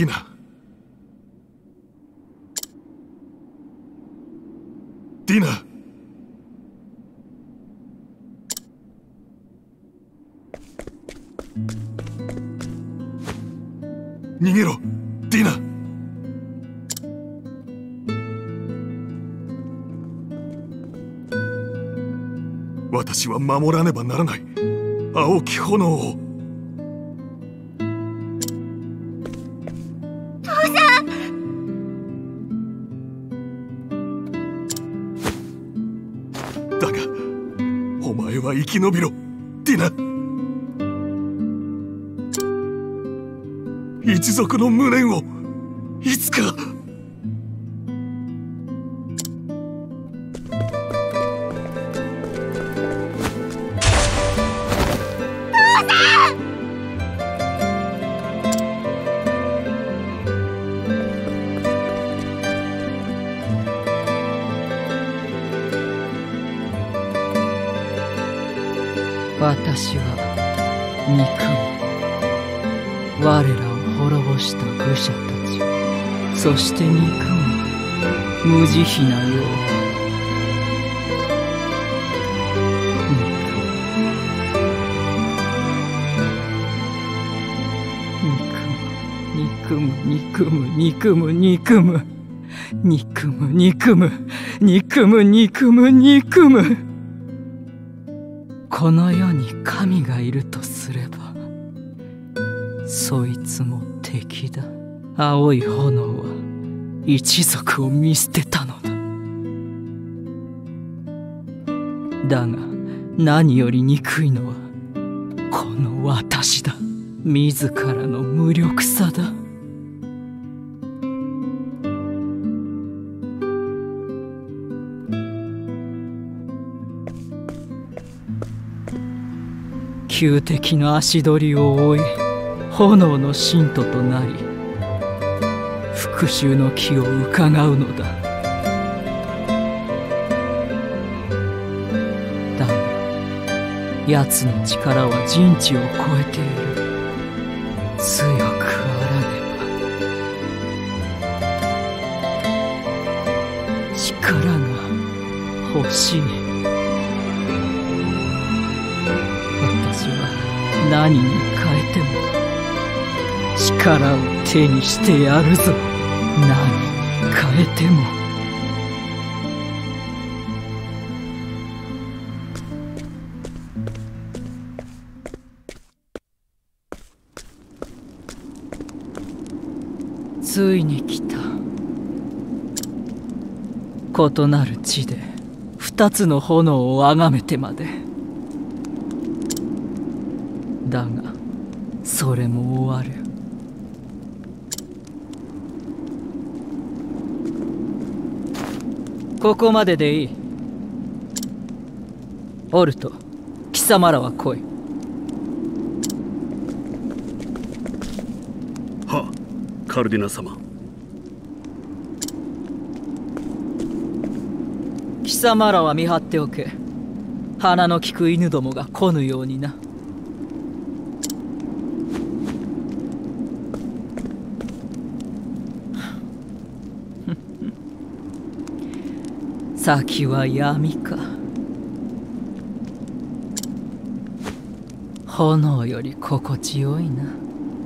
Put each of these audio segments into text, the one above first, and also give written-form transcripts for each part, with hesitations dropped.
ィナ。ディナ。逃げろ、ディナ。私は守らねばならない、青き炎を。 父さん。 だがお前は生き延びろ、ディナ。一族の無念をいつか。 私は憎む我らを滅ぼした愚者たち、そして憎む無慈悲な世を。憎む憎む憎む憎む憎む憎む憎む憎む憎む。この世に神がいるとすれば、そいつも敵だ。青い炎は一族を見捨てたのだ。だが何より憎いのはこの私だ。自らの無力さだ。旧敵の足取りを追い、炎の信徒となり、復讐の機をうかがうのだ。だが奴の力は人知を超えている。強くあらねば。力が欲しい。私は何に変えても力を手にしてやるぞ。何に変えても。ついに来た。異なる地で二つの炎をあがめてまで。だがそれも終わる。ここまででいい。オルト、貴様らは来い。 はっ、カルディナ様。 貴様らは見張っておけ。鼻の利く犬どもが来ぬようにな。先は闇か。炎より心地よいな。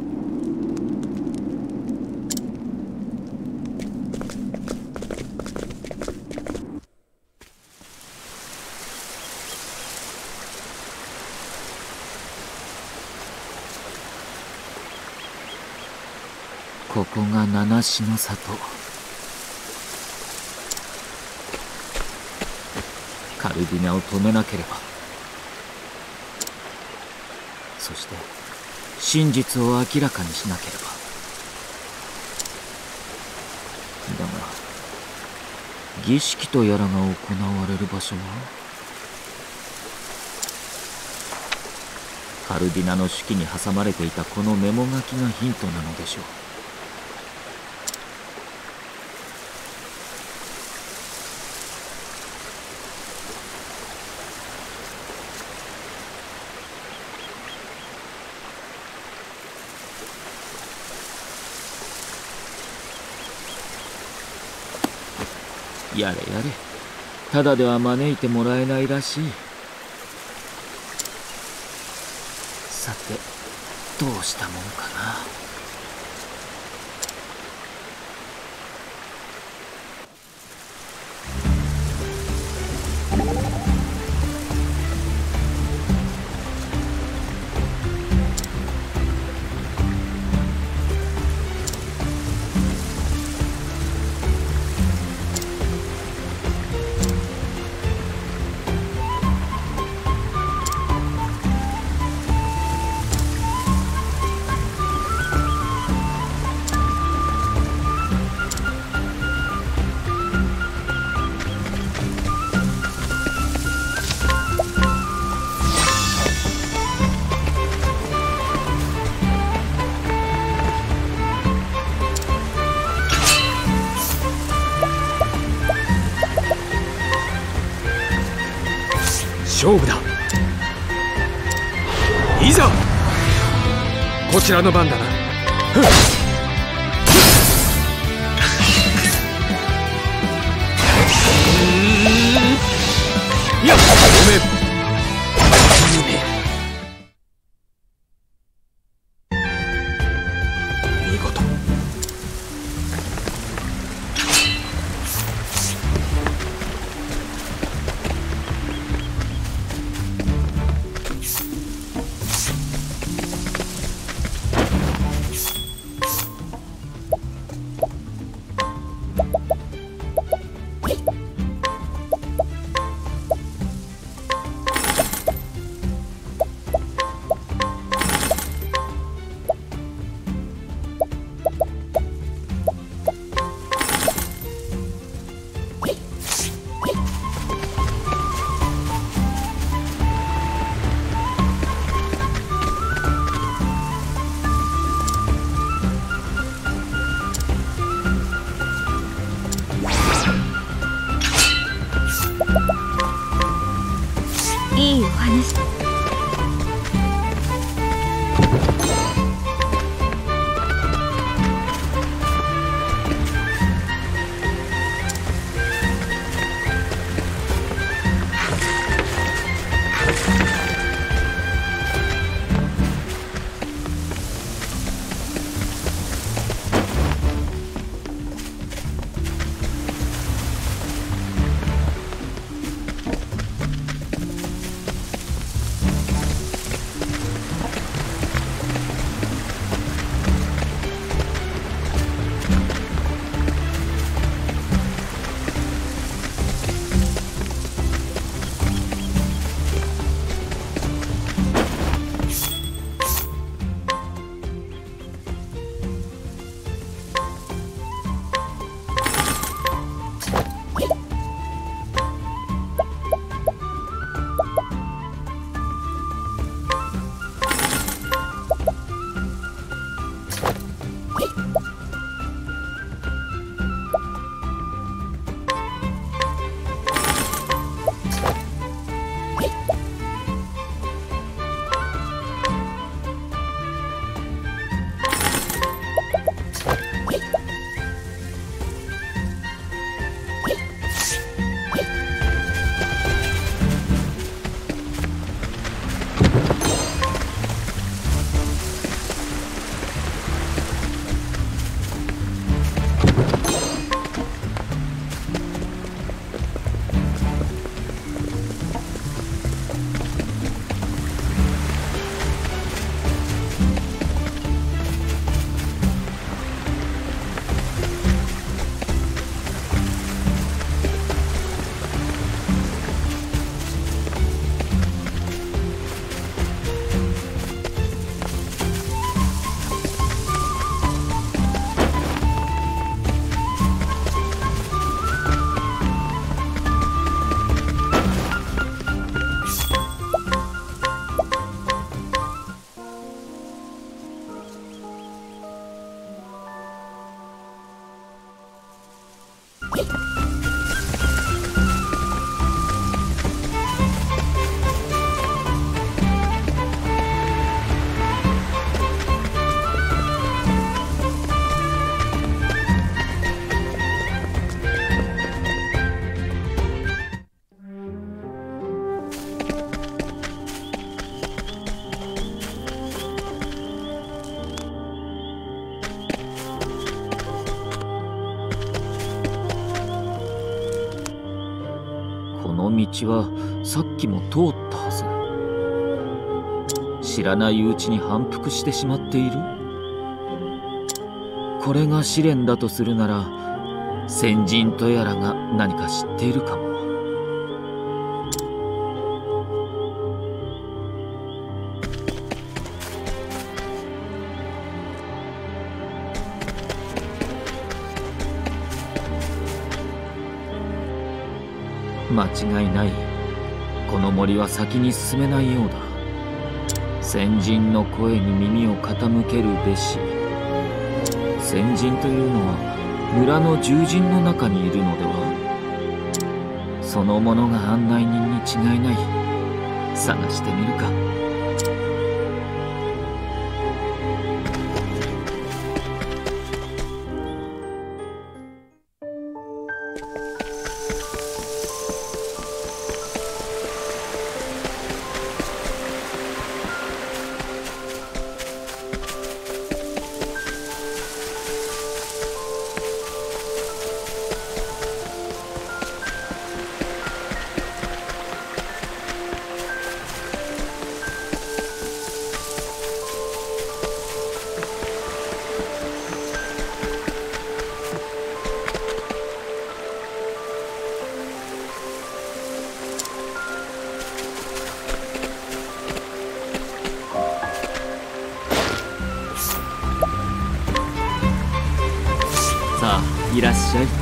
ここが七死の里。カルディナを止めなければ。そして真実を明らかにしなければ。だが儀式とやらが行われる場所は、カルディナの手記に挟まれていたこのメモ書きがヒントなのでしょう。 やれやれ、ただでは招いてもらえないらしい。さてどうしたもんかな。 勝負だ。いざこちらの番だな。いや、ごめん。見事。 の道はさっきも通ったはず。知らないうちに反復してしまっている。これが試練だとするなら、先人とやらが何か知っているかも。間違いない。この森は先に進めないようだ。先人の声に耳を傾けるべし。先人というのは村の獣人の中にいるのでは？その者が案内人に違いない。探してみるか。さあ、いらっしゃい。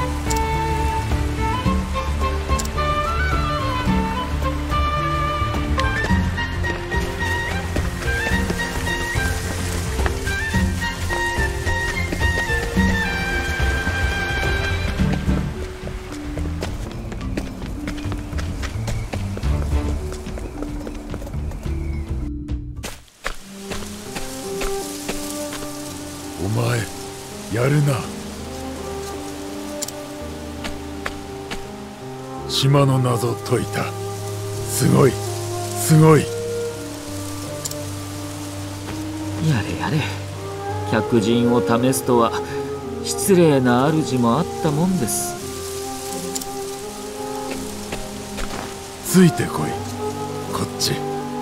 お前、やるな。島の謎解いた。すごい、すごい。 やれやれ。客人を試すとは失礼な主もあったもんです。 ついてこい、こっち。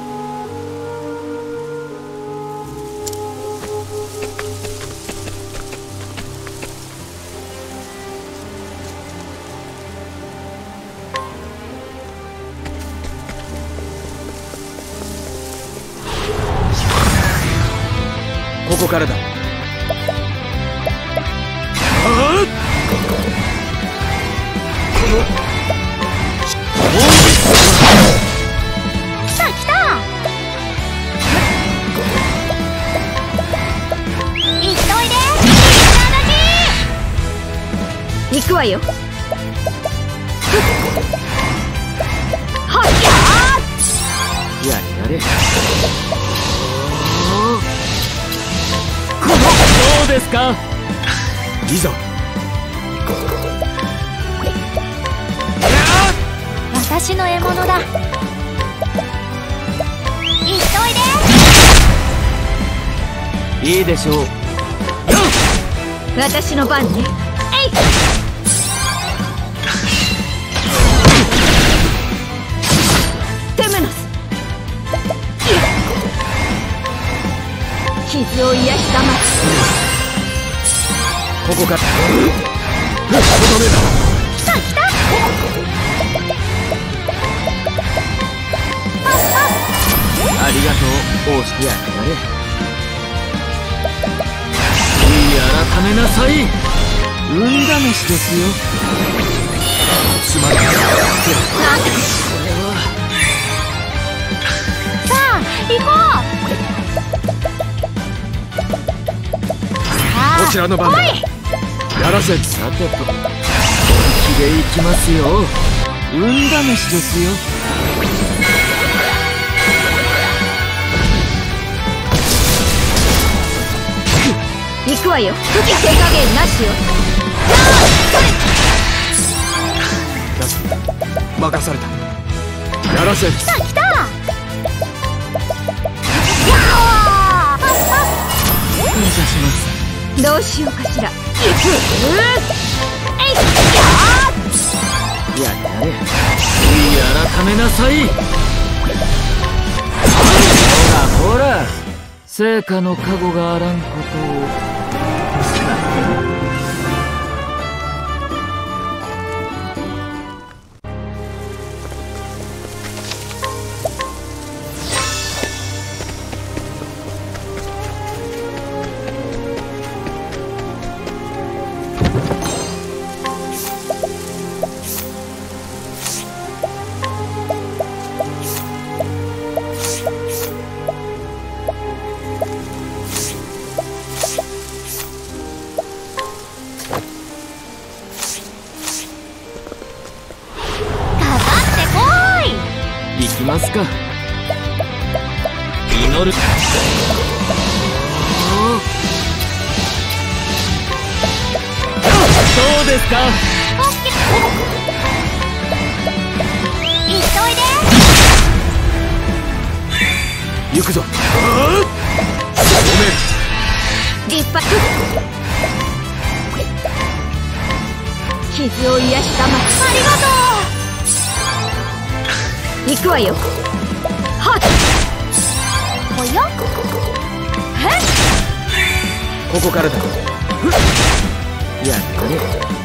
ここからだ。 来た来た。行っといで。行くわよ。はっややれやれ。どうですか？ いざ。 私の獲物だ。行っといで。 いいでしょう。 私の番ね。えい。テムノス。傷を癒したまつ。 ここから。とどめだ。 来た来た。 ありがとう、王子。やれやれ。改めなさい。運試しですよ。 つまりなんだこれは。さあ行こう。 こちらの番だ。やらせ。 さてと、本気でいきますよ。運試しですよ。 行くわよ。手加減なしよ。 任された。やらせ。 来た来た。 目指します。 どうしようかしら。行く。えい。 やれやれ。 れ。悔い改めなさい。ほらほら、成果の加護があらんことを。行きますか。祈る。どうですか。 急いで。 行くぞ。 立派。傷を癒したま。ありがとう。行くわよ。はっ。おや。 ここからだ。やったね。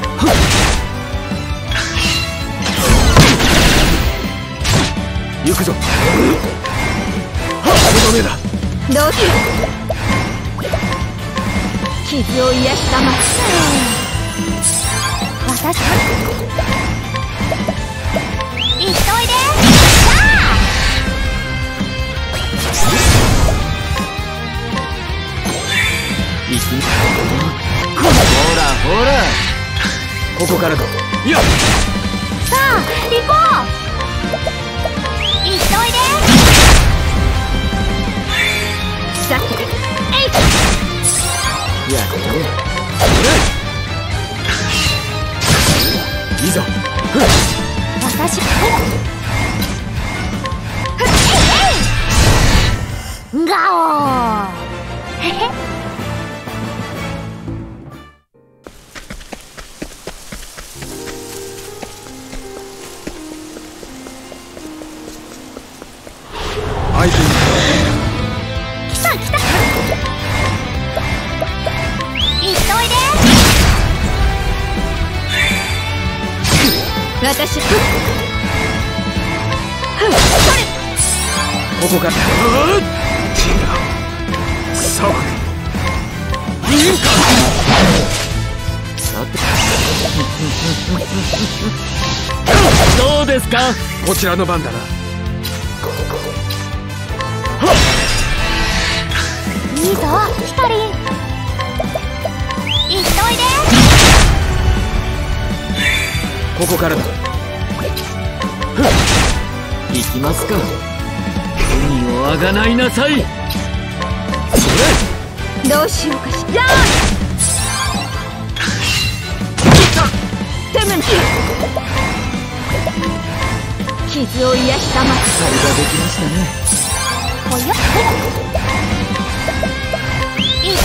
行くぞ。とどめだ。 どうしよう。傷を癒したま。私。急いで。 ほらほら、ここからだ。 いや、 さあ行こう。急いで。さて、 やったね。 いざ。 私。ガオー。へへ。 相手に来た来た。急いで。私。 ここから。 さあ、いいか。 さて。どうですか。 こちらの番だな。 いいぞ、ヒカリン。急いで。 ここからだ。行きますか。罪をあがないなさい。それ。どうしようかしら。テムン。傷を癒したま。 あれができましたね。 おや。急いで。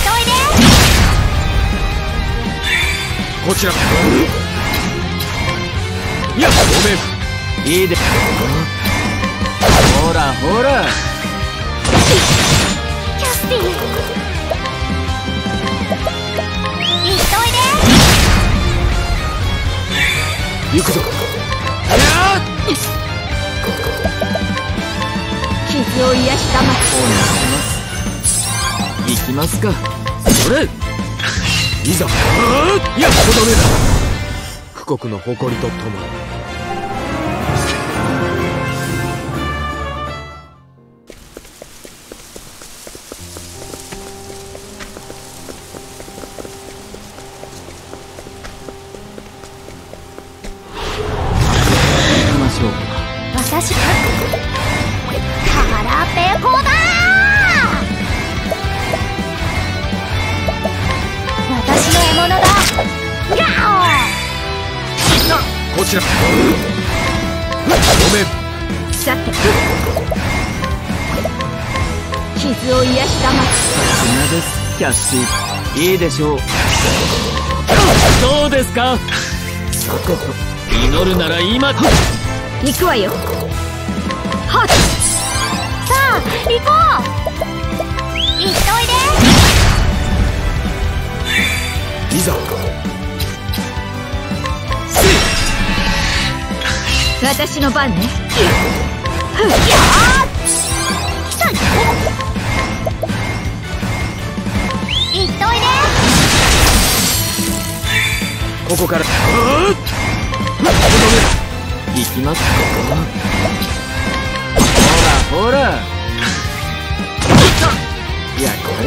こちら。いや、ごめん。 いいで。ほらほら。 キャスティ。急いで。 行くぞ。 傷を癒したま。 行きますか。それ。 いざ。いや、とどめだ。富国の誇りとともに。 行きましょうか。 私。腹ペコだ。私の獲物だ。ガオー。 こちら。ごめん。 さて。傷を癒したま。 さすがです、キャッシー。いいでしょう。どうですか。さてと。 祈るなら今だ。 行くわよ。はっ、さあ行こう。行っといで。 いざ私の番ね。やー来た。行っといで。 ここから行きますか。ほらほら、やれ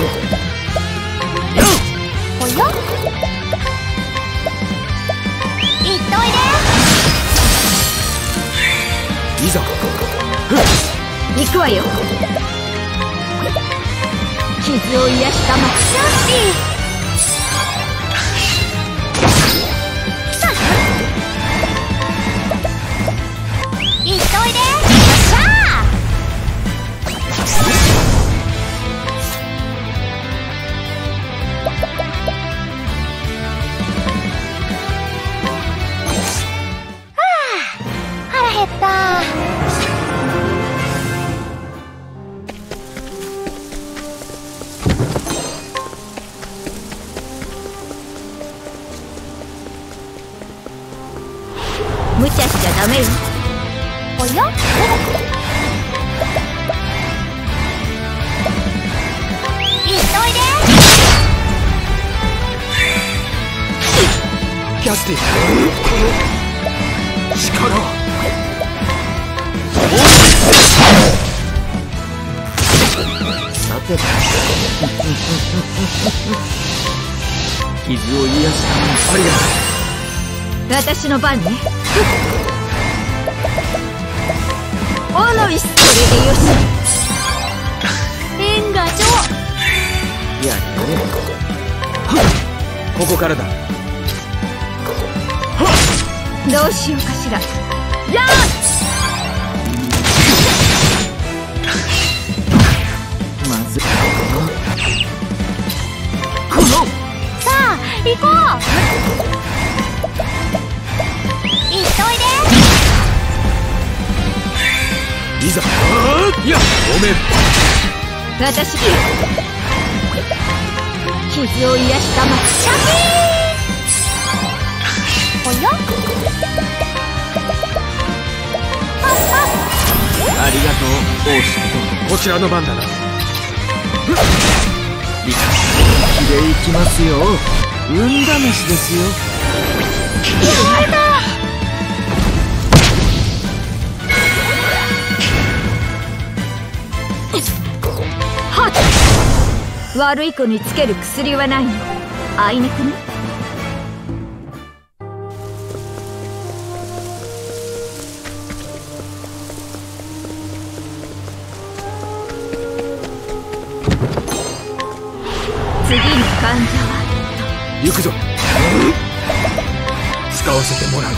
およ。行っといで。 いざ行くわよ。傷を癒したまっしゃ行っといで。よっしゃ腹減った。無茶しちゃダメよ。おや？行っといで。 キャスティン、この力はさて傷を癒やしたありがとう。 私の番ね。おのい、それでよし。縁が上。 やれここからだ。 どうしようかしら。やーまずこのさあ行こう。行っといで。 いざいやごめん。 私傷を癒やしたまっシャキー。おや？ ありがとう王子。 こちらの番だな。 気でいきますよ。運試しですよ。 やだ。はっ、悪い子につける薬はないの。あいにくね。次の患者は行くぞ。使わせてもらう。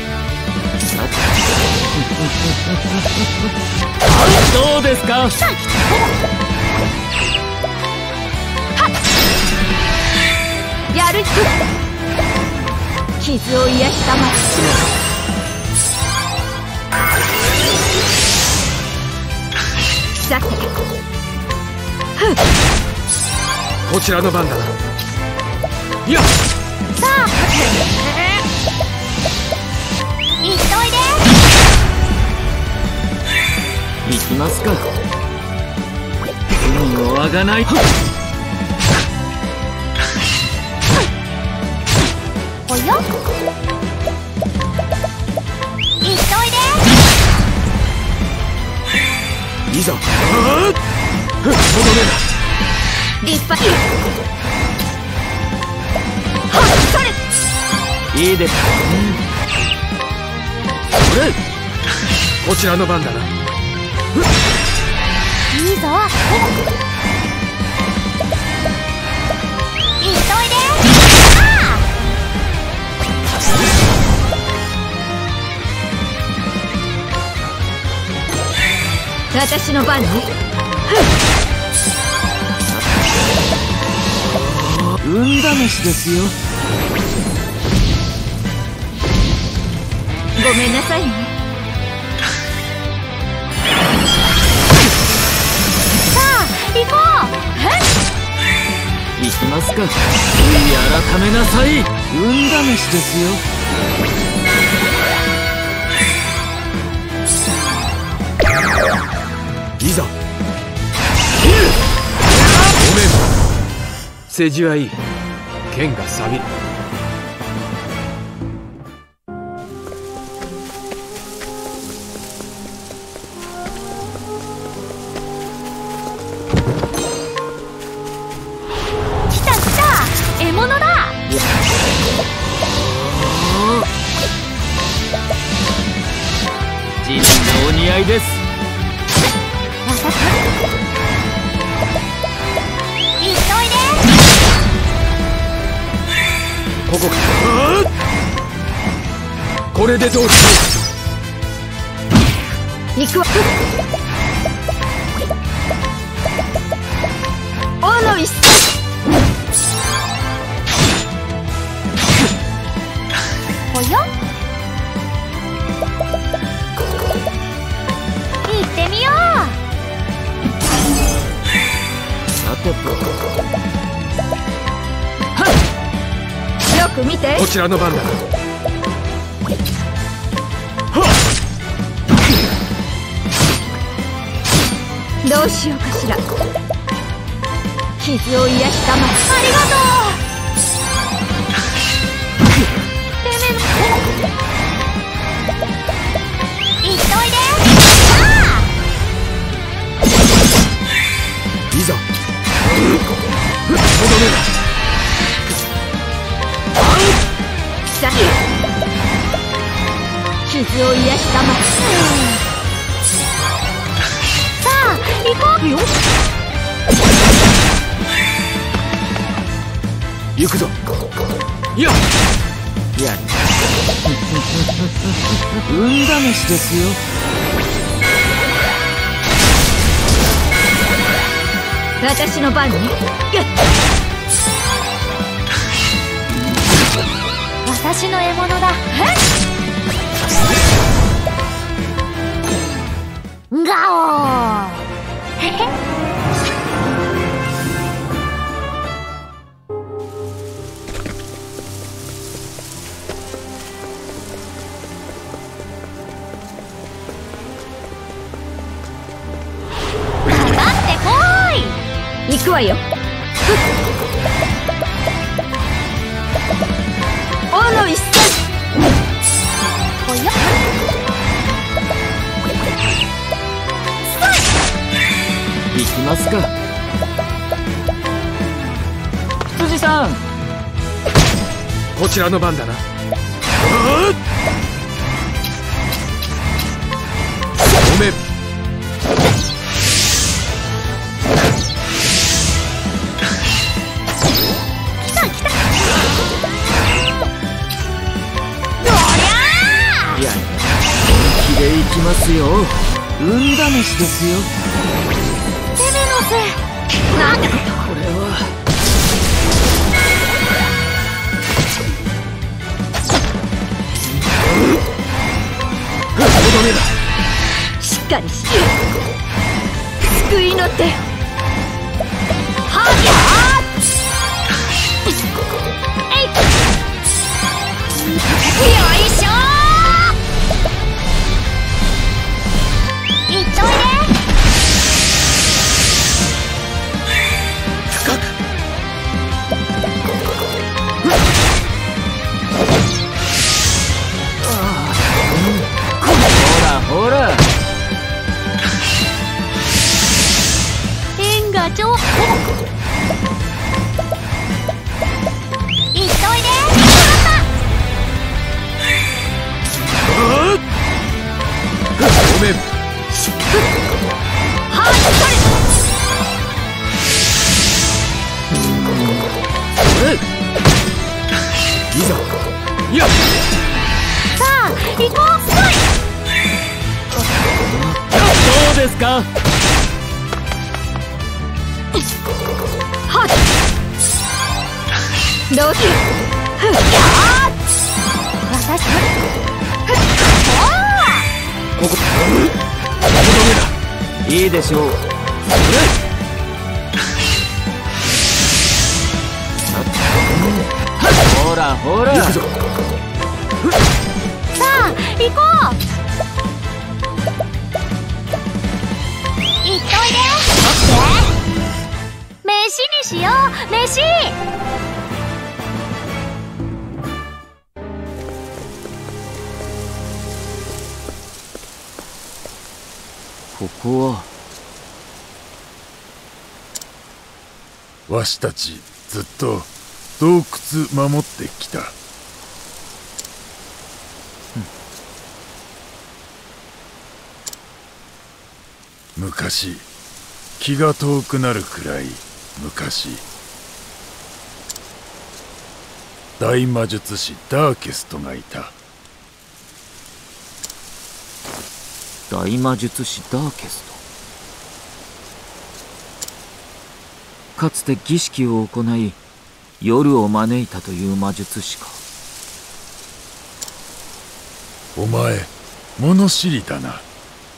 どうですか。 やる。傷を癒したまっさて、 こちらの番だな。やっさあ行っといで。 行きますか。罪をあがない。 おや？行っといで。 いざとどめだ。 立派に。はっ、それ。 いいです。 それこちらの番だな。 いいぞ。行っといで。私の番ね。 運試しですよ。 ごめんなさいね。さあ行こう。 行きますか。悔い改めなさい。運試しですよ。 いざ。ごめん。世辞はいい。剣が錆びる。 来た来た、獲物だ。 自分がお似合いです。 行っといで。 ここか。これでどうだ。 行くわ。おのいっおや、行ってみよう。 さてと。 よく見て。 こちらの番だ。 どうしようかしら。傷を癒したま。ありがとう。てめえの行っといで。 いざ。とどめだ。 さ傷を癒したま。さあ行こうよ。 行くぞ。いや。 いや。運試しですよ。 私の番ね。私の獲物だ。ガオー。へへ。行くわよ。おの一戦。おや。 行きますか。羊さん。 こちらの番だな。ごめん。 で行きますよ。運試しですよ。 テメノス、なんてこと。 これはとどめだ。 しっかりし救いの手。はっやー。よいしょー。いっといで。 深く。 ほらほら。 縁が上。いっといで。 ごめん。 はい、 いざ。いや。 さあ行こう。 どうですか。 はっ。どうしよう。ふっやー。私。 ここいいでしょう。ほらほら。 さあ行こう。行っといで。飯にしよう。飯。 ここはわしたちずっと洞窟守ってきた。昔、気が遠くなるくらい昔、大魔術師ダーケストがいた。 大魔術師ダーケスト。かつて儀式を行い夜を招いたという魔術師か。 お前物知りだな。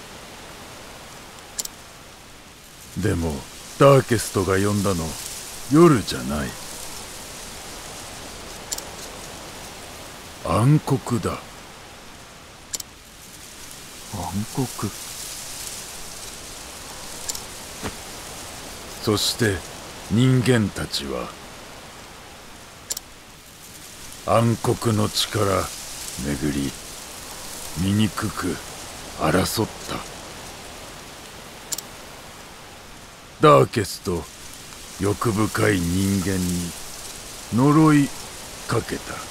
でもダーケストが呼んだの夜じゃない。暗黒だ。 暗黒。 そして人間たちは暗黒の力めぐり醜く争った。ダーケスと欲深い人間に呪いかけた。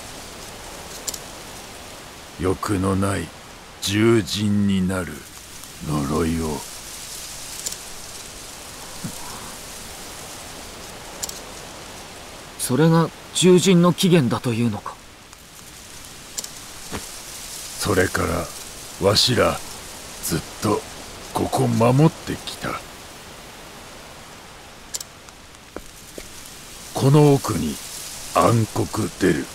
欲のない獣人になる呪いを。 それが獣人の起源だというのか。 それからわしらずっとここ守ってきた。この奥に暗黒出る。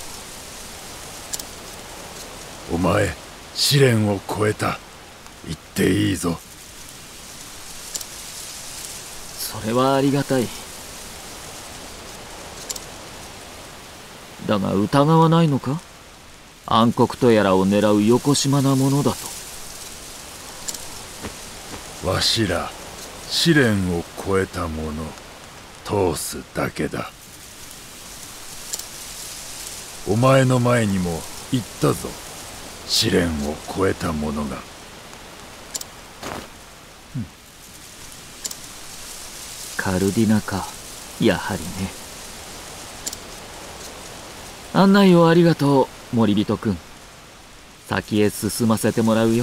お前試練を超えた。言っていいぞ。 それはありがたい。だが疑わないのか。暗黒とやらを狙うよこしまなものだと。 わしら試練を超えたもの通すだけだ。お前の前にも言ったぞ。試練を超えたものが。 カルディナか。やはりね。案内をありがとう、森人くん。先へ進ませてもらうよ。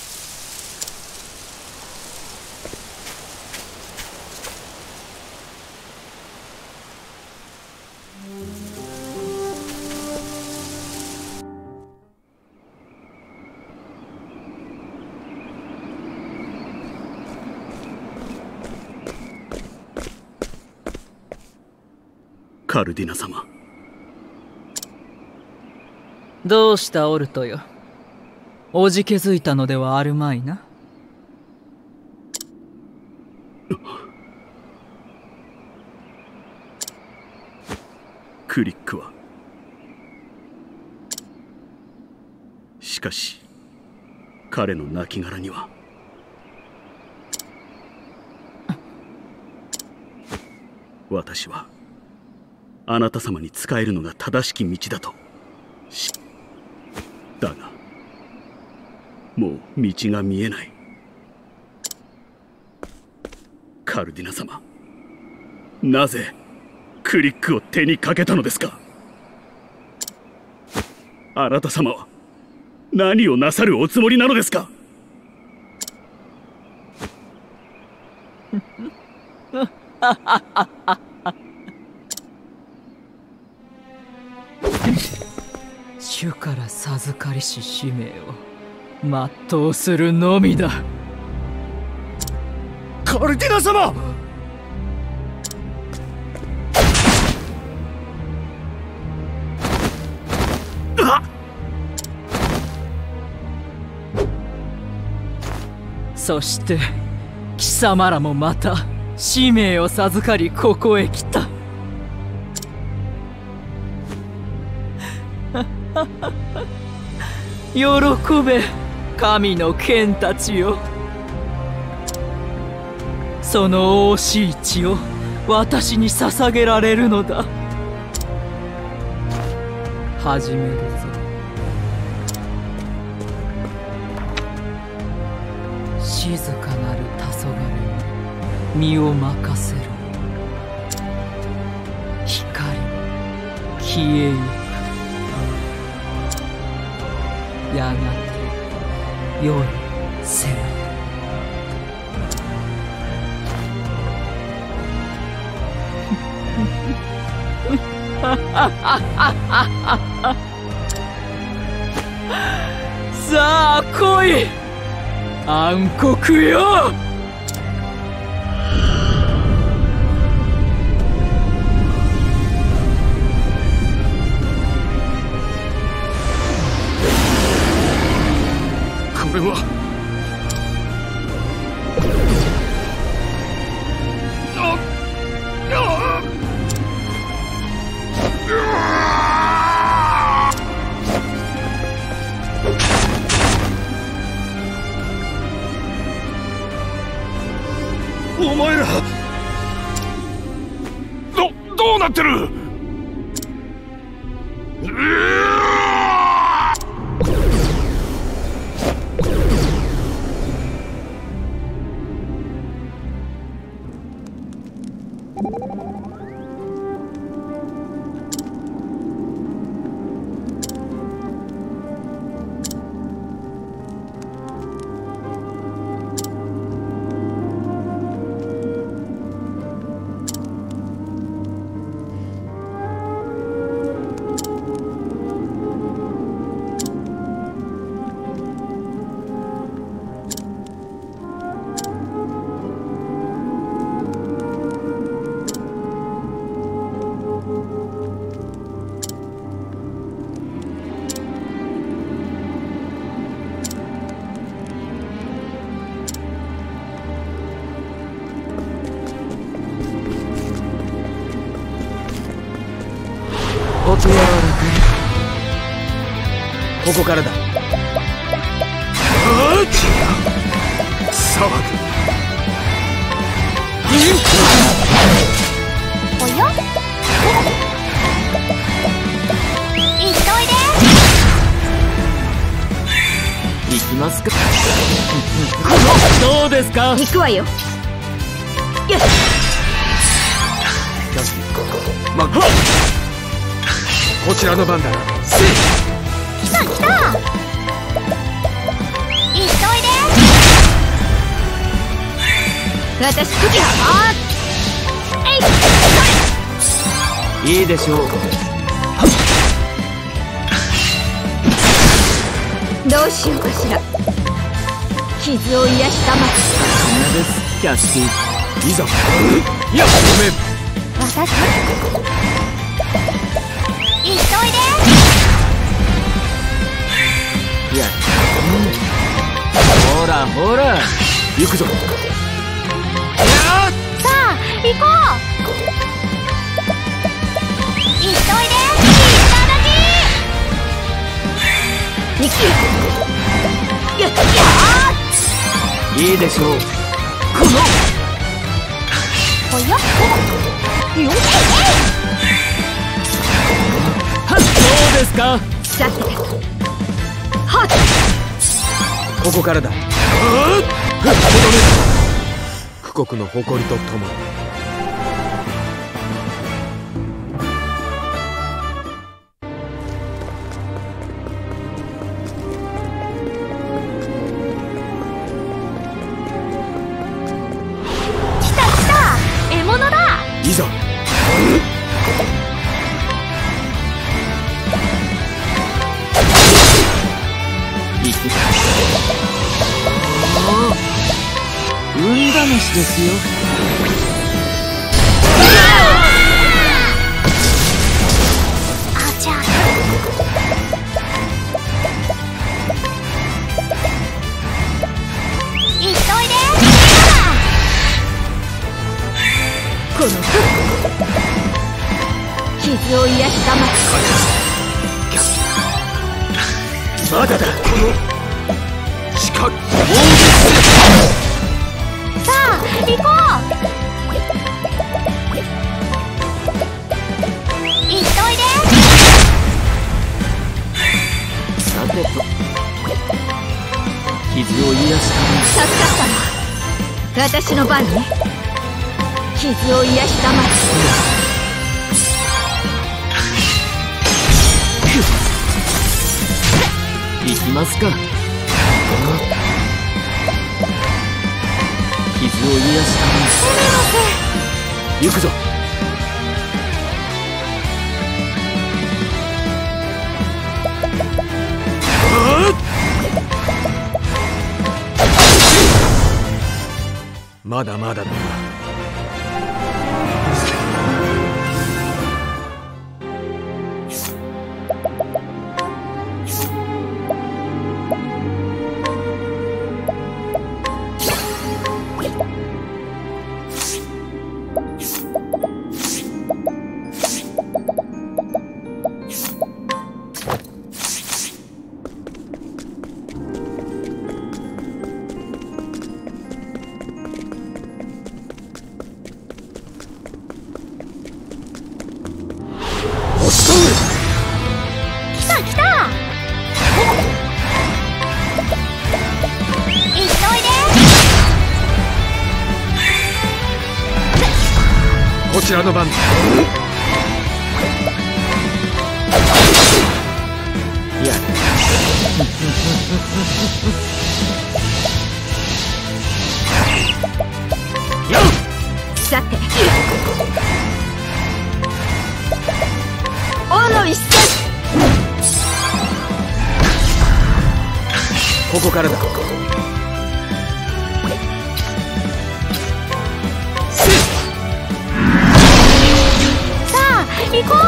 カルディナ様。 どうしたオルトよ。おじけづいたのではあるまいな。 クリックは。しかし彼の亡骸には私はあなた様に仕えるのが正しき道だと。だがもう道が見えない。カルディナ様、なぜクリックを手にかけたのですか。あなた様は何をなさるおつもりなのですか。 主から授かりし使命を全うするのみだ。 カルディナ様。 そして貴様らもまた使命を授かりここへ来た。喜べ神の剣たちよ。その惜しい血を私に捧げられるのだ。始めるぞ。静かなる黄昏に身を任せろ。光消えゆく。やがて夜迫る。さあ来い暗黒よ。 これはお前らどうなってる？ お手柔らかに。ここからだ。 騒ぐ。 おや行っといで。 行きますか。どうですか。 行くわよ。よし。 こちらの番だな。 来た来た。行っといで。私クキハえい。 いいでしょう。 どうしようかしら。傷を癒したまですキャスティ。 いざ。いやごめん。 私行っといで。 いや、ほらほら行くぞ。 さあ行こう。行っといで。いただき。ニキやっいいでしょう。 このおやよっどうですか。 さてはっここからだ。富国の誇りとともに。 来た来た獲物だ。 いざ。 運試しですよ。 あちゃ行っといで。 まだだ。この地下さあ行こう。行っといで。 さてと傷を癒やした助かったわ。私の番ね。傷を癒したまえ。 行きますか。傷を癒やした行くぞ。まだまだだな。 来た来た。行っといで。 こちらの番。 いやさておの一戦。 ここからだ。 さあ行こう。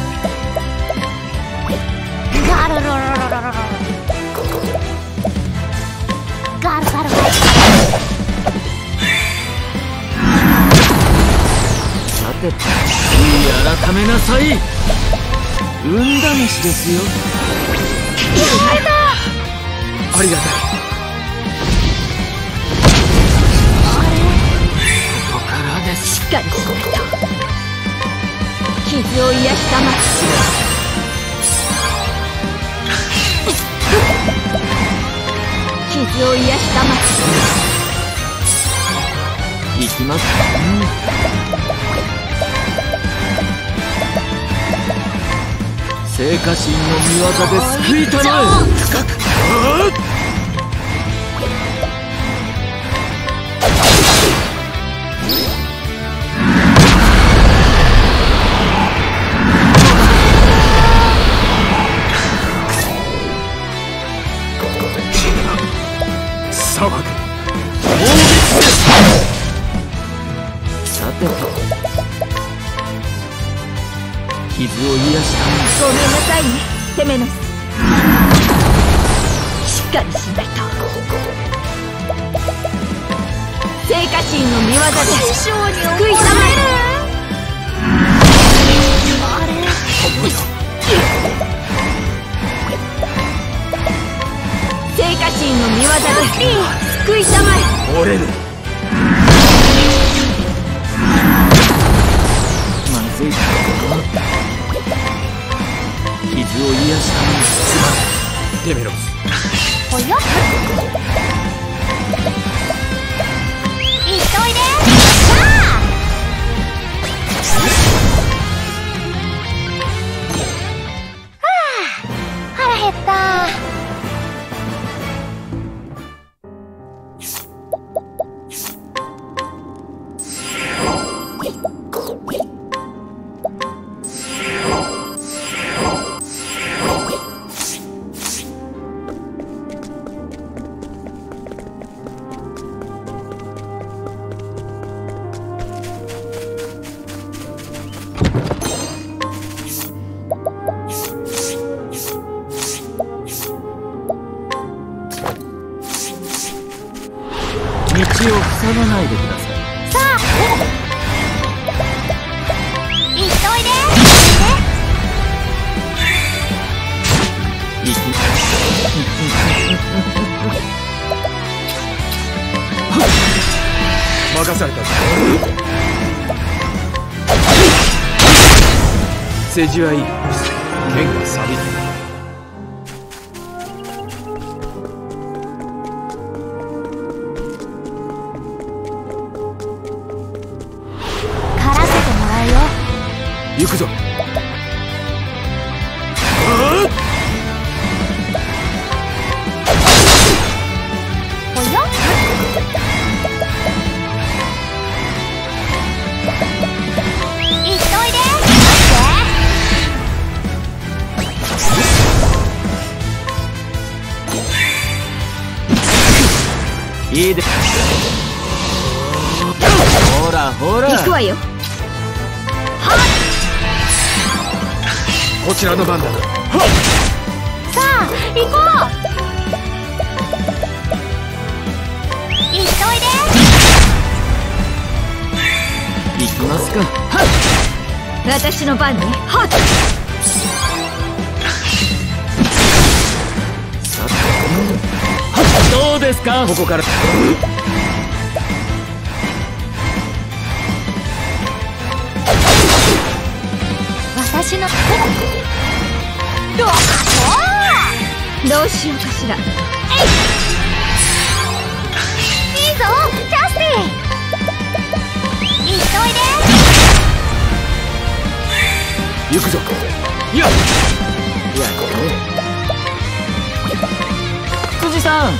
ガルロロロロロロガルガルガル。 さて悔い改めなさい。運試しですよ。 ありがたい。 ここからです。 しっかりしないと。傷を癒したまえ。傷を癒したま行きます。聖火神の御業で救いたまえ。 深く。騒ぐ。 さてと傷を癒やしたごめんなさいねテメノス。しっかりしないと。聖火神の御業で救いたまえ。聖火神の御業で救いたまえ。 折れる。 まずい。傷を癒やしたテメロス。 おや行っといで。さあ腹減った。 道を塞がないでください。 さあ行っといで。 行き任されたぞ。世辞はいい。剣が錆びる。 狩らせてもらうよ。 行くぞ。 およ。いっといで。 いいで。ほらほら。 行くわよ。 こちらの番だな。 さあ行こう。行っといで。 行きますか。 私の番ね。はっ。 どうですか。 ここから私のどうしようかしら。いいぞキャスティ。行っといで。 行くぞ。いや辻さん。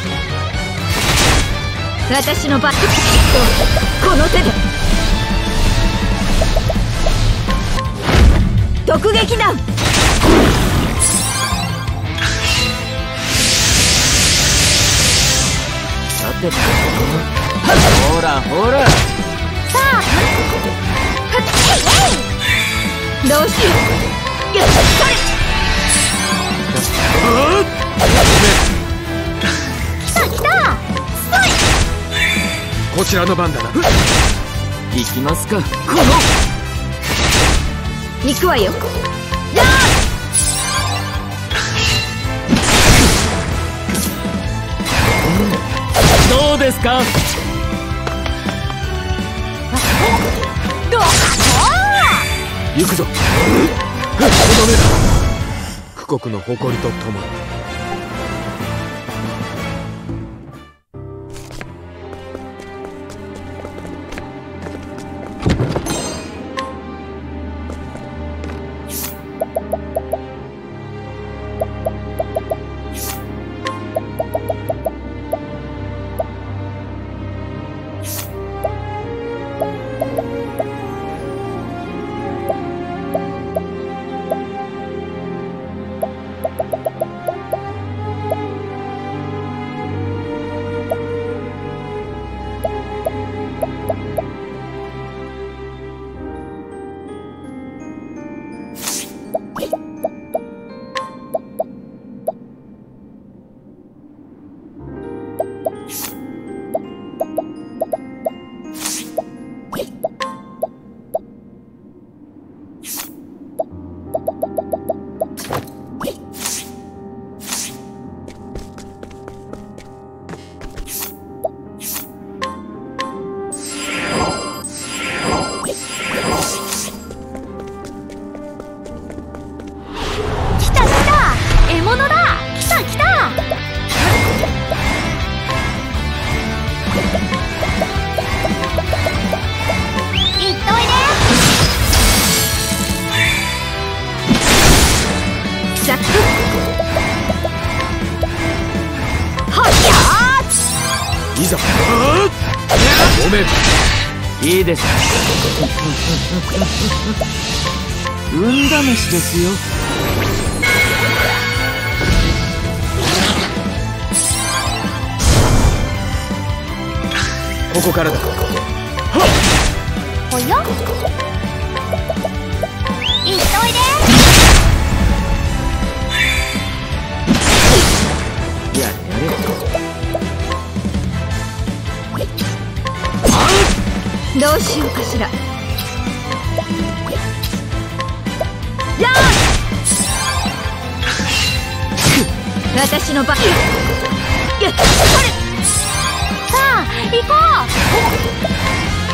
私の番。この手で突撃弾。 さてほらほら。 さあどうしよう。よっそれ。来た来た。 こちらの番だな。 行きますか。 行くわよ。やどうですか。 行くぞ。とどめだ。富国の誇りとともに。いざごめん。 いいです。運試しですよ。 ここからだ。 おや、いっといで。 やれやれ。 どうしようかしら。やあ、私の番。やっ、それ。さあ行こう。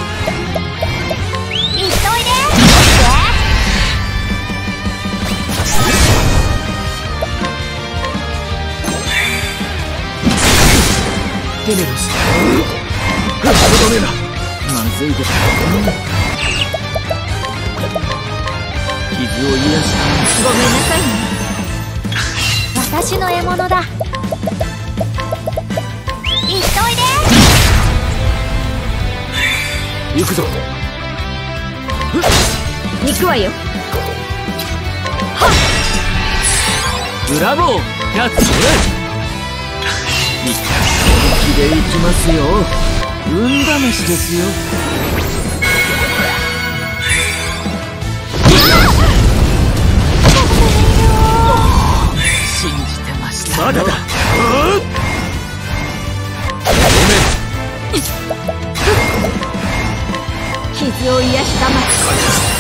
テメロス、 とどめだ。 まずいですね。傷を癒やした。 ごめんなさいね。私の獲物だ。行っといで。 行くぞ。 行くわよ。 ブラボーキャッチ。気でいきますよ。運試しですよ。信じてました。 まだだ。 傷を癒したまえ。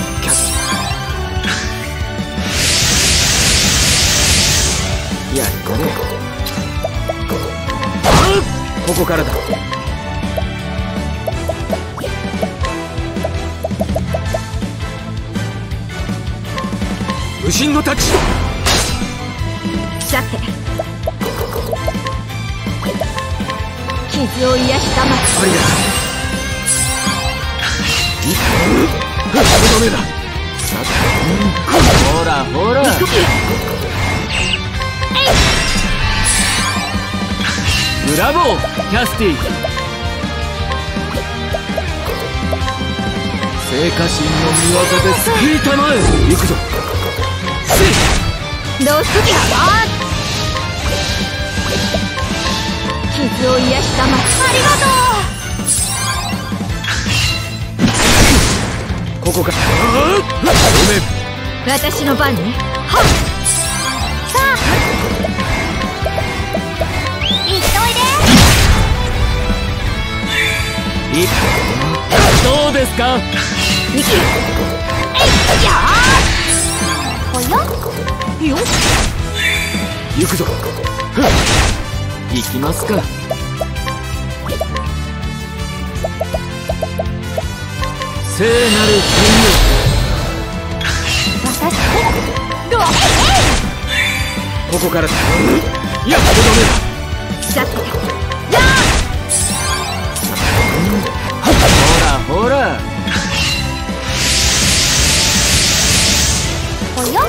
やったね。 ここからだ。無心のタッチ。 さて、傷を癒したまありがとう。とどめだ。 ほらほら。ブラボーキャスティ。聖火神の見業で救いたまえ。 行くぞ。 どうすぎゃ。傷を癒したまえ。ありがとう。 ここから。ごめん。 私の番ね。はっ。さあ、行っといで。 どうですか。 ミキ。やー。おや。よ。 行くぞ。 行きますか。聖なる私。どう。 ここからだ。いや、とどめだ。 さて。やー。 ほらほら。 おや。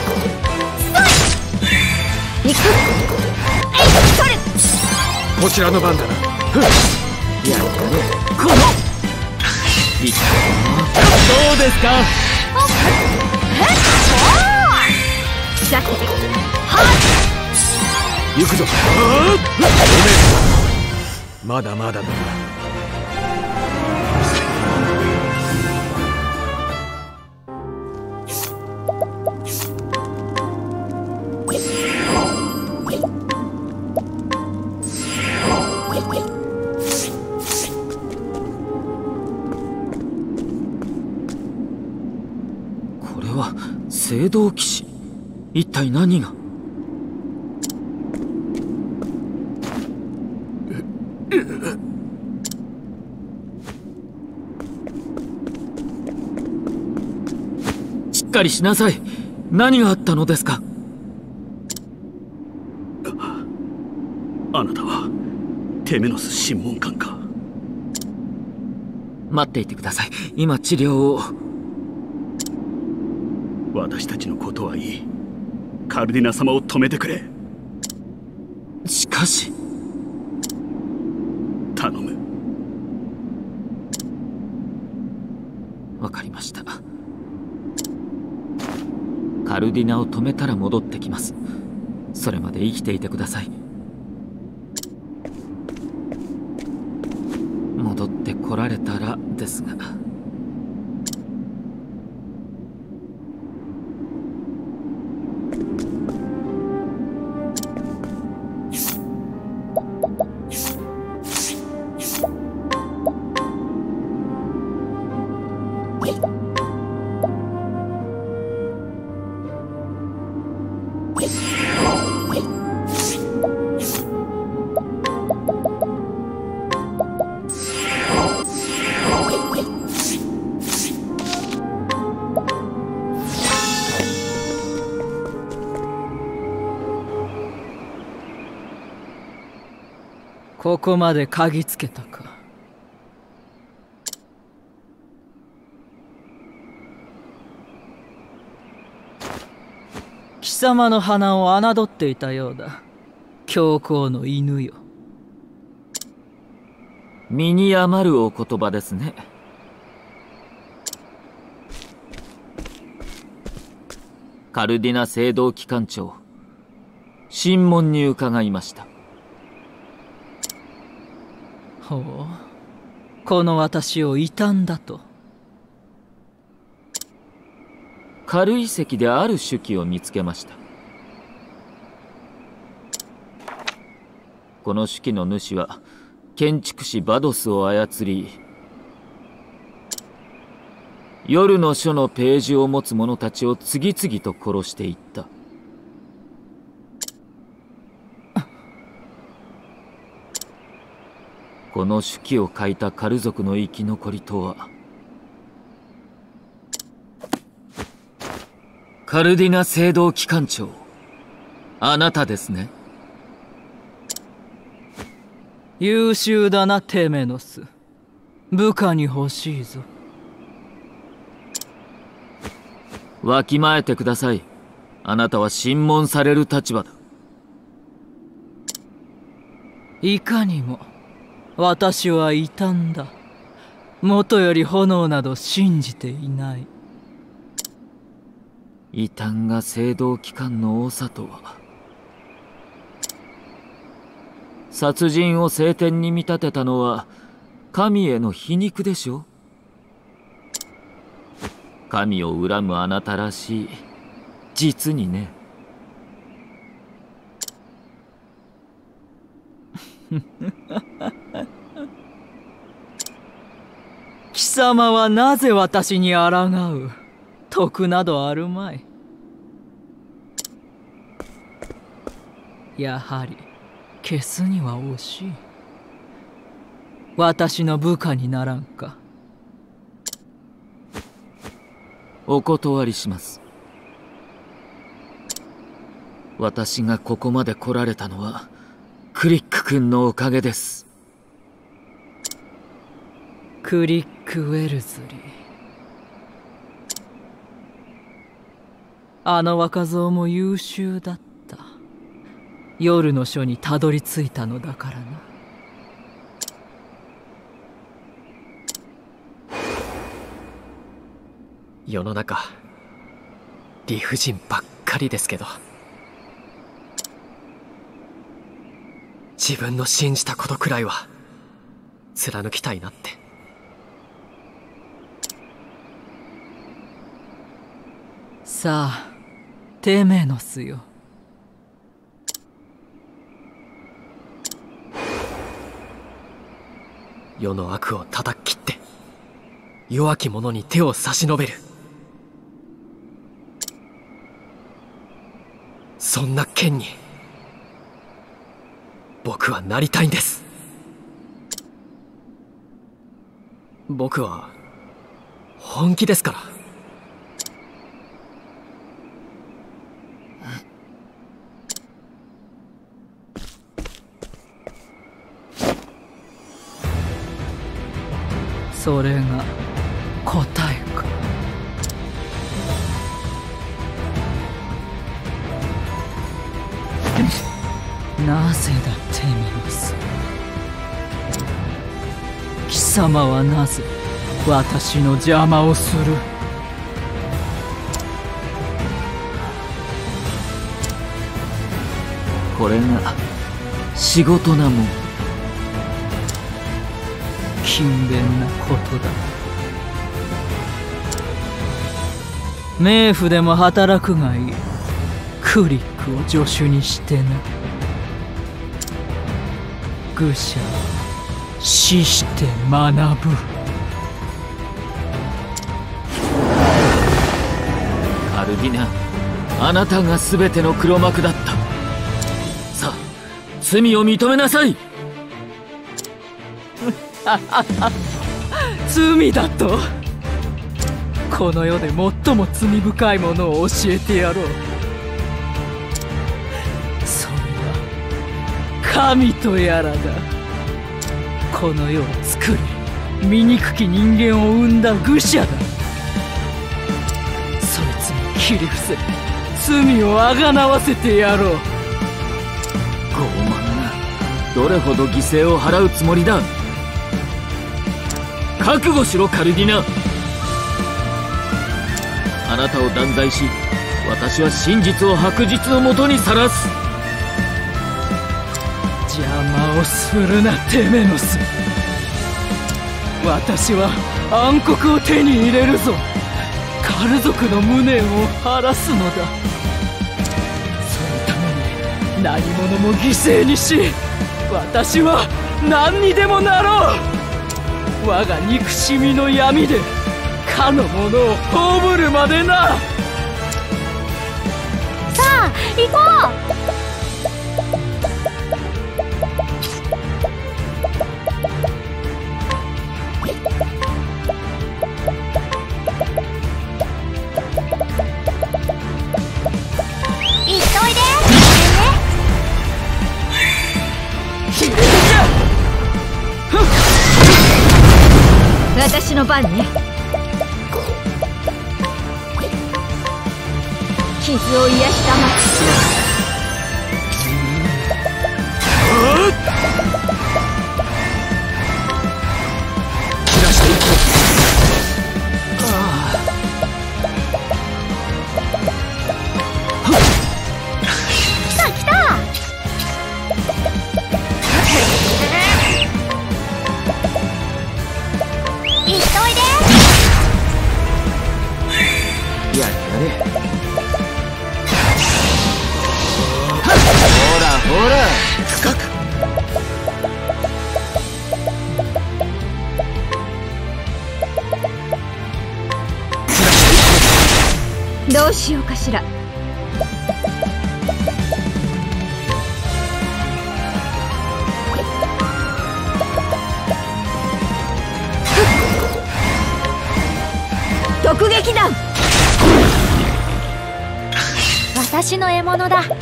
行く。それ。 こちらの番だな。 やったね。このどうですか。 さて。 行くぞ。ごめん。まだまだだな。 これは聖堂騎士。一体何が。しっかりしなさい。何があったのですか。 あなたはテメノス審問官か。 待っていてください。今治療を。 私たちのことはいい。カルディナ様を止めてくれ。 しかし。 頼む。 わかりました。カルディナを止めたら戻ってきます。それまで生きていてください。戻ってこられたらですが。 ここまで嗅ぎつけたか。貴様の鼻を侮っていたようだ、教皇の犬よ。 身に余るお言葉ですね。カルディナ聖堂機関長、審問に伺いました。 ほう、この私を異端だと。 軽遺跡である手記を見つけました。この手記の主は建築士バドスを操り、夜の書のページを持つ者たちを次々と殺していった。この手記を書いたカル族の生き残りとは、カルディナ聖堂機関長、あなたですね。 優秀だな、テメノス。部下に欲しいぞ。 わきまえてください。あなたは審問される立場だ。 いかにも私は異端だ。もとより炎など信じていない。 異端が聖堂機関の長とは。殺人を聖典に見立てたのは神への皮肉でしょう。神を恨むあなたらしい。実にね。 貴様はなぜ私に抗う。得などあるまい。やはり消すには惜しい。私の部下にならんか。 お断りします。私がここまで来られたのはクリック君のおかげです。 クリック・ウェルズリー。あの若造も優秀だった。夜の書にたどり着いたのだからな。 世の中理不尽ばっかりですけど、自分の信じたことくらいは貫きたいなって。 さあ、テメノスよ。 世の悪を叩き切って弱き者に手を差し伸べる、そんな剣に僕はなりたいんです。僕は本気ですから。 それが答えか。なぜだ、テメノス。貴様はなぜ私の邪魔をする。 これが仕事なもん。 勤勉なことだ。冥府でも働くがいい。クリックを助手にしてな。愚者は死して学ぶ。 カルディナ、あなたが全ての黒幕だった。さあ、罪を認めなさい。 罪だと？この世で最も罪深いものを教えてやろう。それは神とやらだ。 この世を作り醜き人間を生んだ愚者だ。そいつに切り伏せ罪をあがなわせてやろう。 傲慢な。どれほど犠牲を払うつもりだ。覚悟しろカルディナ。あなたを断罪し、私は真実を白日のもとにさらす。 邪魔をするなテメノス。私は暗黒を手に入れるぞ。カル族の無念を晴らすのだ。そのために何者も犠牲にし、私は何にでもなろう。我が憎しみの闇でかの者を葬るまでな。 さあ行こう。行っといで。私の番ね。傷を癒したまつ。 切らしていこ来た来た。行っといで。 やれやれ。ほらほら。 深く。 どうしようかしら。突撃弾。私の獲物だ。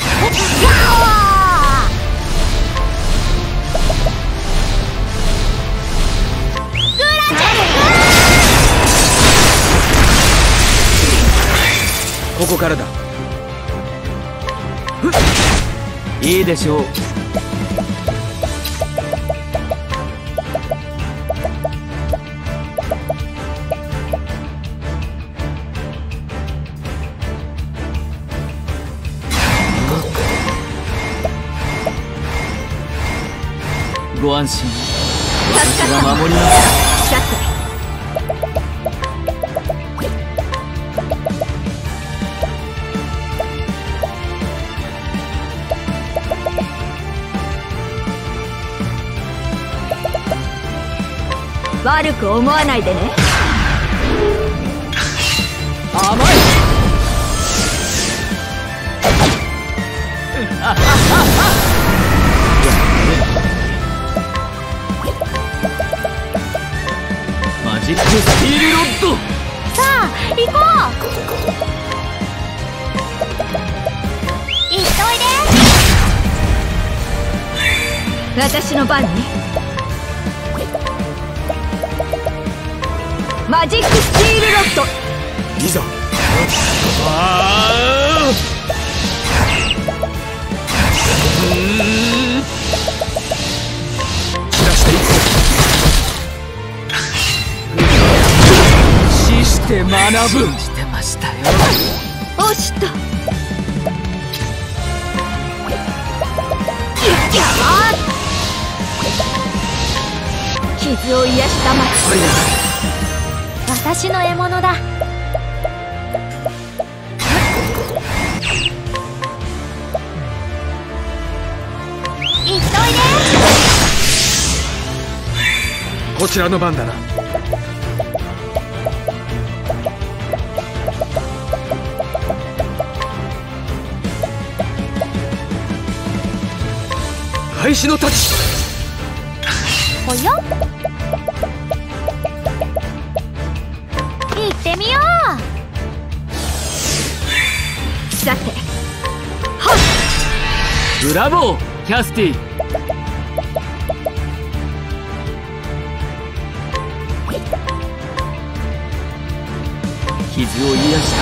ここからだ。 いいでしょう。ご安心。私が守ります。 さて。悪く思わないでね。 甘い。 マジックスティールロッド。 さあ行こう。行っといで。私の番ね。マジックスティールロッド。 いざ。切らしていこ死して学ぶ。 信じてましたよ。 おしっと。いや傷を癒したまつ。私の獲物だ。行っといで。 こちらの番だな。開始のタッチ。 ほよ。行ってみよう。さて。はっ。 ブラボーキャスティ。 傷を癒した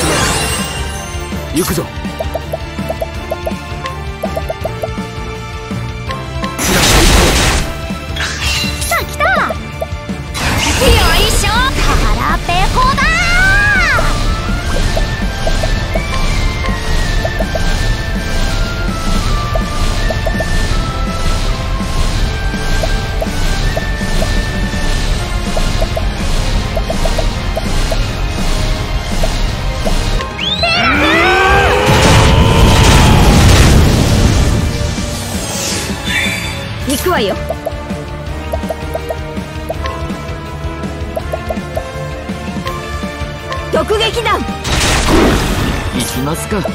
行くぞ。 来た来た。よいしょ、腹ペコだ行くわよ。突撃弾。 行きますか。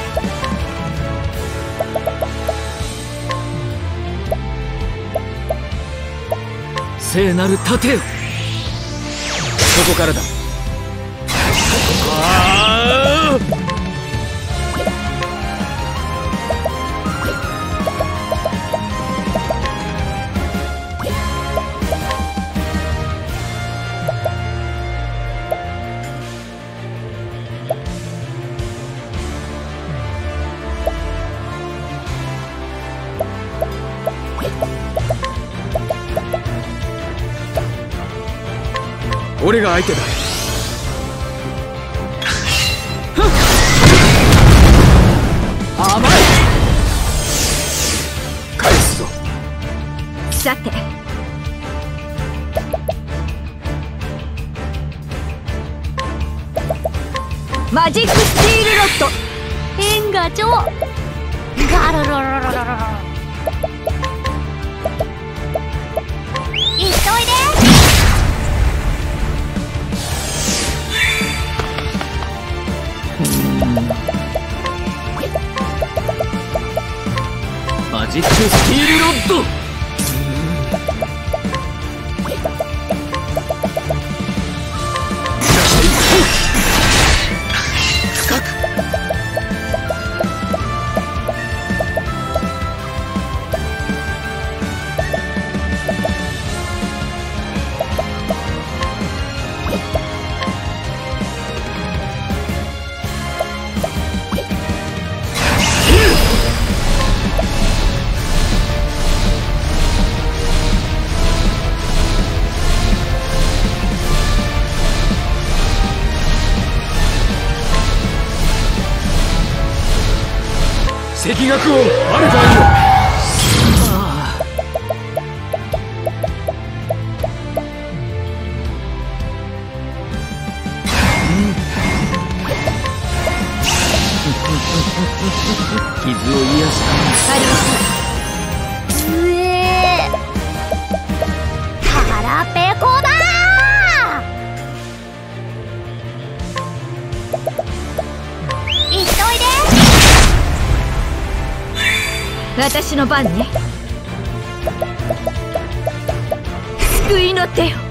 聖なる盾よ。 ここからだ。俺が相手だ。甘い。返すぞ。 さて、マジックスティールロッド。変ガチョガロロロロロロロ。いっといで。 マジックスティールロッド。 赤学王アルバイよ。 傷を癒したありました。うえー、腹ペコだー。いっといで。私の番ね。救いの手よ。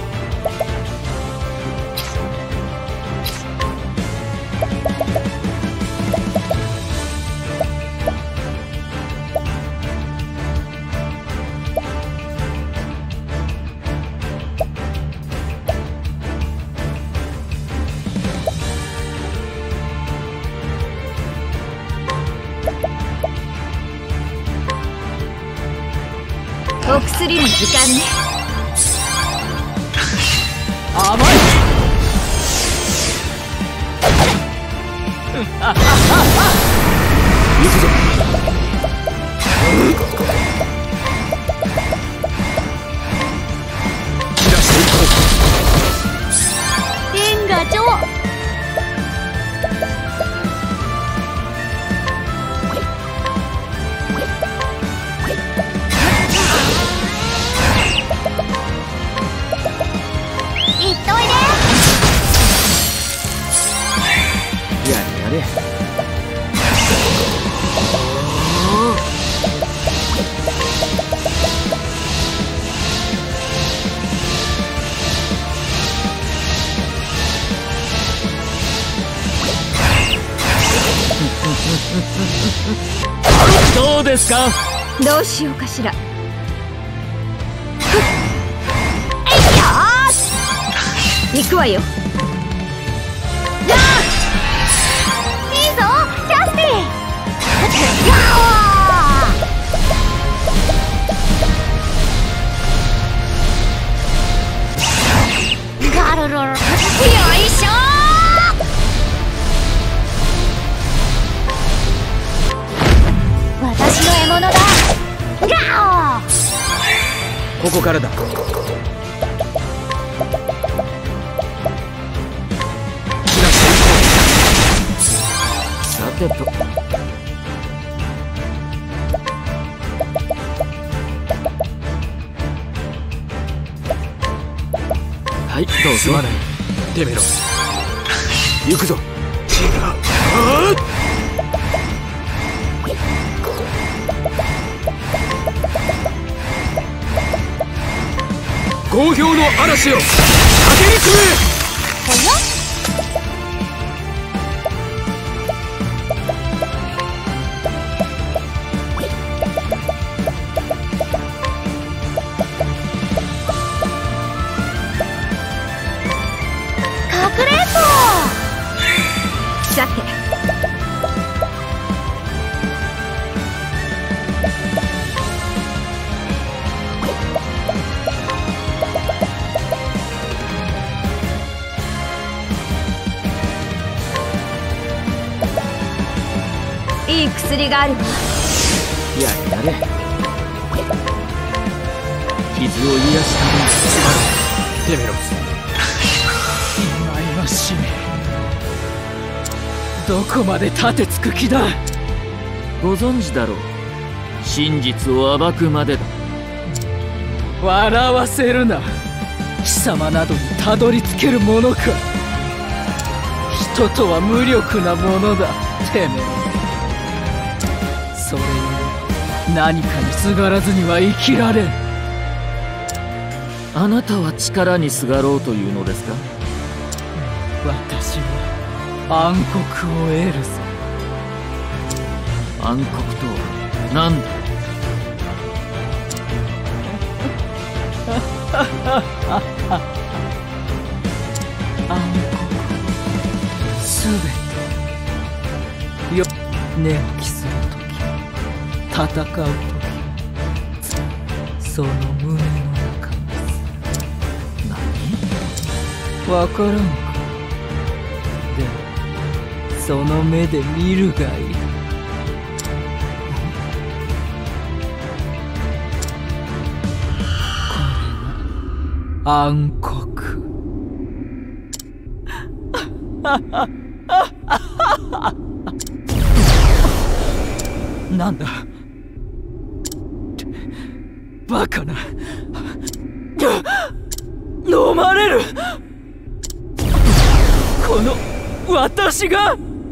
お薬の時間ね。 甘い。 行くぞ。切らしていこ天ガチョ。いっといで。 やれやれ。 どうですか。 どうしようかしら。行くわよ。 ものだ。ガここからだ。 さてと。はい、どうぞ。 すまない、テメロ。行くぞ。好評の嵐よ、駆けに詰め。 かくれんぼ。さていい薬があるわ。 やれやれ。傷を癒やしたり。 すまない、テメロ。 忌々しい。どこまで立てつく気だ。 ご存知だろう。真実を暴くまでだ。 笑わせるな。貴様などにたどり着けるものか。人とは無力なものだ、てめえ。それゆえ何かにすがらずには生きられん。 あなたは力にすがろうというのですか。 私は暗黒を得るぞ。 暗黒とは何だ。 暗黒すべてよ。寝起きするとき、戦うとき、その胸の中に。 何？ わからんか。でもその目で見るがいい。これが暗黒。なんだ、バカな。飲まれる。この私が。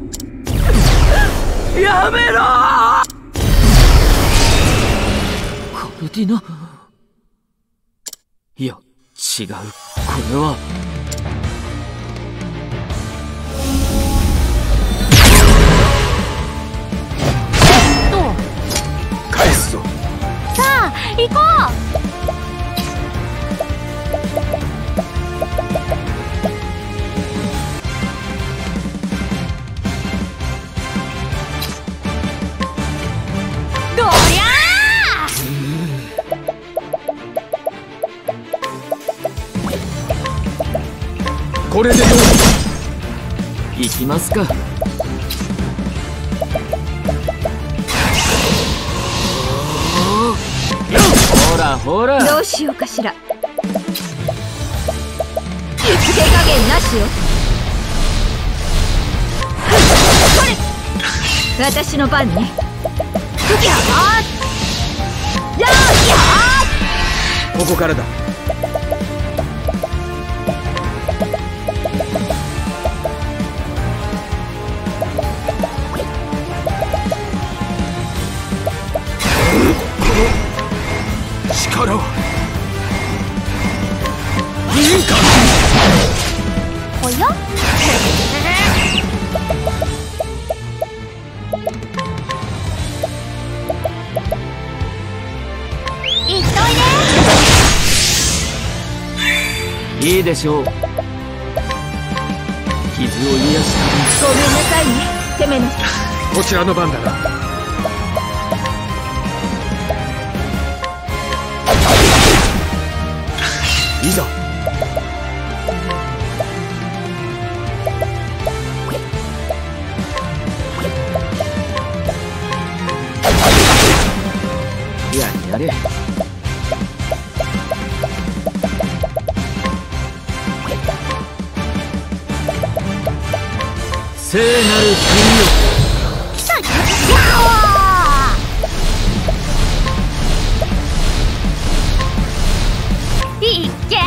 やめろ。 カルディナ。いや違う、これは。 返すぞ。 さあ行こう。どりゃこれでどう。 行きますか。ほらほら。 どうしようかしら。手加減なしよ。これ私の番ね。やーやー。 ここからだ。力はいいか。 おやいっといで。 いいでしょう。傷を癒やしたごめんなさいね、テメノ。 こちらの番だな。いざ。 やれ。聖なるいっけ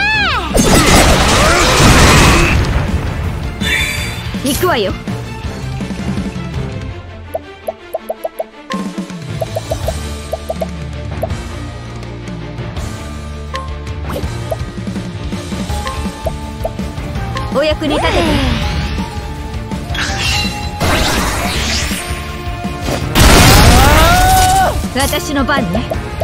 ー。行くわよ。お役に立てて。私の番ね。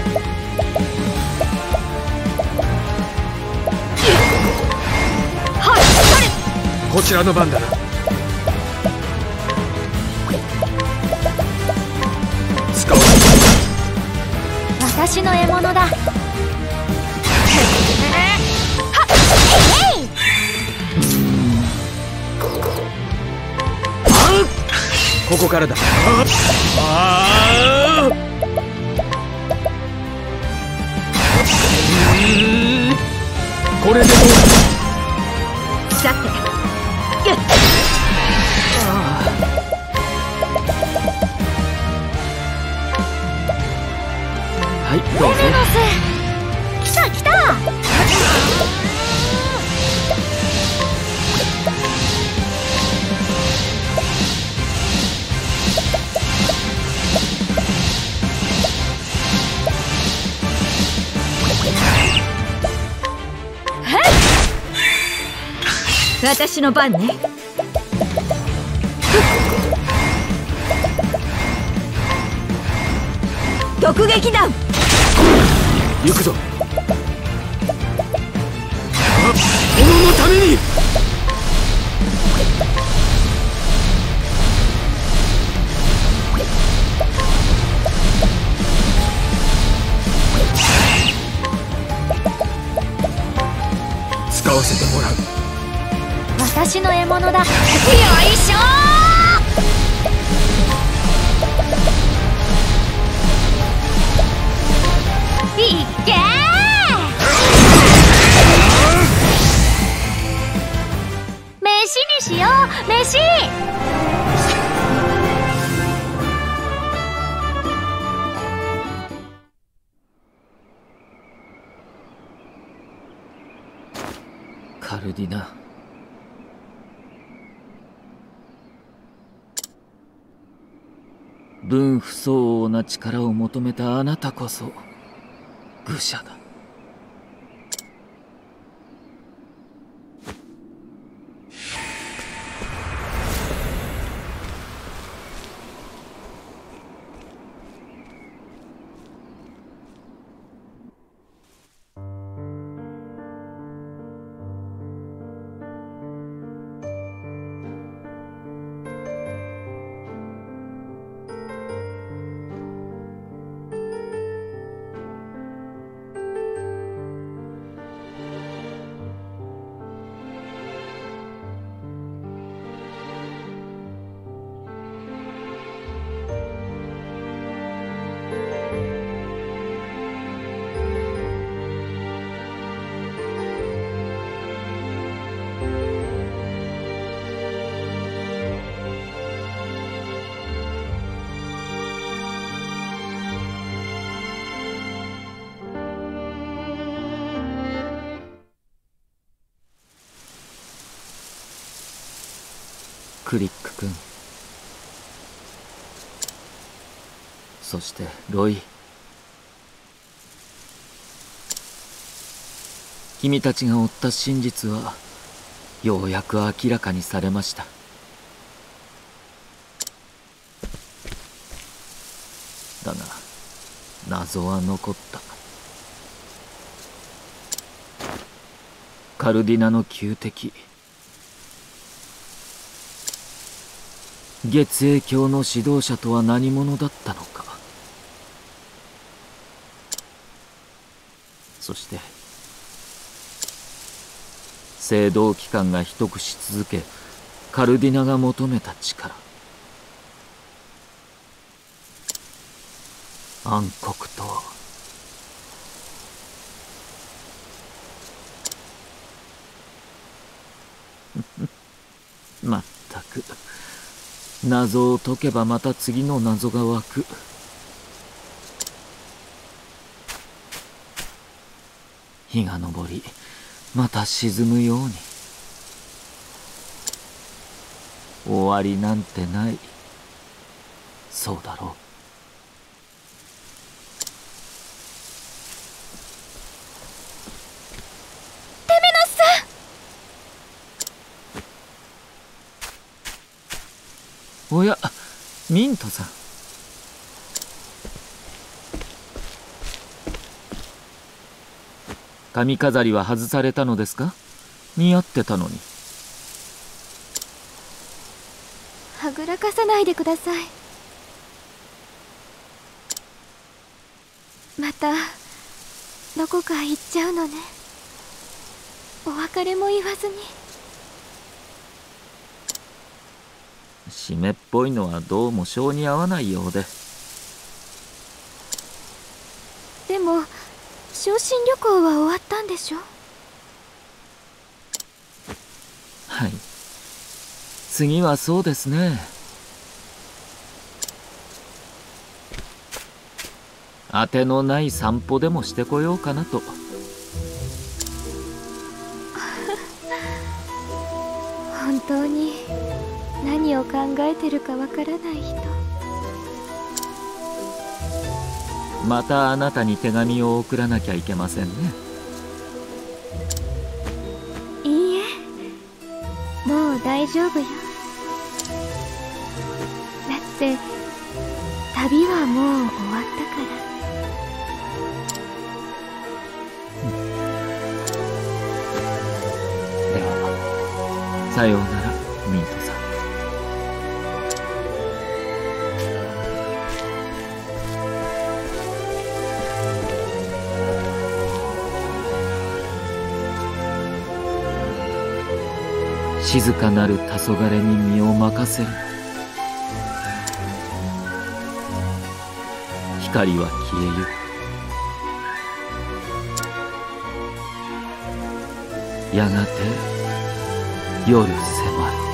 はい、それ。 こちらの番だ。使おう。 私の獲物だ。 ここからだ。これでどうだ。 さて。 はい、どうぞ。 来た来た。私の番ね。突撃弾。 行くぞ。斧のために。使わせてもらう。 私の獲物だ。よいしょー。いっけー。飯にしよう。飯。 カルディナ。分不相応な力を求めたあなたこそ愚者だ。クリック君、そしてロイ、君たちが追った真実はようやく明らかにされました。だが謎は残った。カルディナの旧敵、月影教の指導者とは何者だったのか。そして聖堂機関が秘匿し続け、カルディナが求めた力、暗黒とはまったく、謎を解けばまた次の謎が湧く。日が昇り、また沈むように。終わりなんてない。そうだろう。 テメノスさん。おや、ミントさん。髪飾りは外されたのですか？似合ってたのに。 はぐらかさないでください。またどこか行っちゃうのね。お別れも言わずに。 湿っぽいのはどうも性に合わないようで。 でも昇進旅行は終わったんでしょ？ はい、次はそうですね。当てのない散歩でもしてこようかなと。 本当に何を考えてるかわからない人。 またあなたに手紙を送らなきゃいけませんね。 いいえ、もう大丈夫よ。だって旅はもう終わったから。 ではさようなら、ミントさん。静かなる黄昏に身を任せる。光は消えゆく。やがて夜迫る。